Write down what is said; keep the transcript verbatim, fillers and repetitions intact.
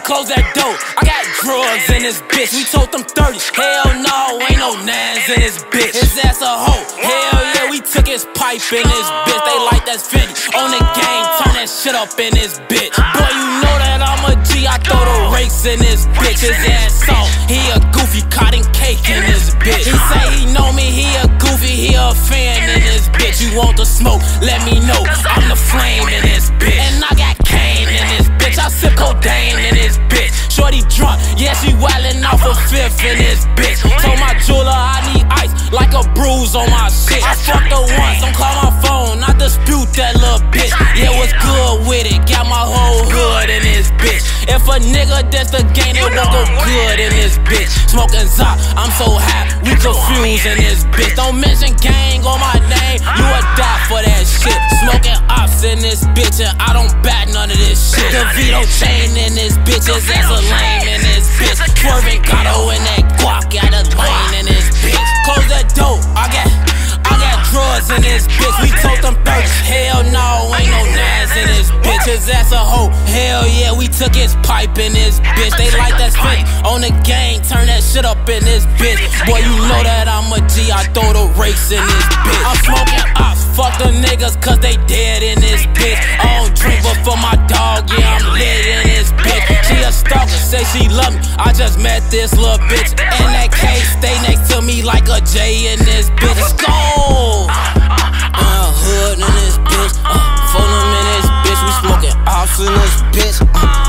close that door. I got drugs in this bitch. We told them thirty. Hell no, ain't no nines in this bitch. His ass a hoe. Hell yeah, we took his pipe in this bitch. They like that's Fyndee. On the game, turn that shit up in this bitch. Boy, you know that I'm a G. I throw the rakes in this bitch. His ass soft. He a goofy, cotton cake in this bitch. He say he know me, he a goofy, he a fan in this bitch. You want the smoke? Let me know. I'm the flame in this bitch. And I got cane in this bitch. I sip codeine in this bitch. Shorty drunk, yeah, she wildin' off a fifth in this bitch. Told my jeweler I need ice, like a bruise on my shit. I fucked her once, don't call my phone, I dispute that little bitch. Yeah, what's good with it? Got my whole hood in this bitch. If a nigga that's the game, it won't go good in this bitch. Smoking Zop, I'm so high, we confused in this bitch. Don't mention gang on my name, you a die for that shit. Smoking ops in this bitch, and I don't bat none of this shit. The Vito chain in this bitch, his ass a lame in this bitch. Swerving Gato in that guac, got a lane in this bitch. Close that door, I got, I got drugs in this bitch. We told them thirty, hell no, ain't no nines in this bitch. His ass a hoe, hell yeah, we took his pipe in this bitch. They like that Fyndee on the gang, turn that shit up in this bitch. Boy, you know that I'm a G, I throw the rakes in this bitch. I'm smoking ops, fuck the niggas cause they dead in this bitch. I don't drink but for my dog, yeah, I'm lit in this bitch. She a stalker, say she love me, I just met this little bitch. And that K stay next to me like a J in this bitch. Let's go! Uh, hood in this bitch, uh, full in this bitch, we smoking ops in this bitch. Uh,